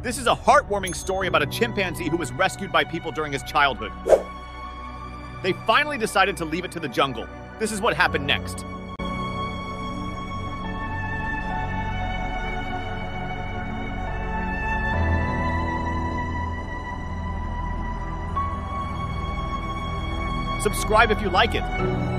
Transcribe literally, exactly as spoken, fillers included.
This is a heartwarming story about a chimpanzee who was rescued by people during his childhood. They finally decided to leave it to the jungle. This is what happened next. Subscribe if you like it.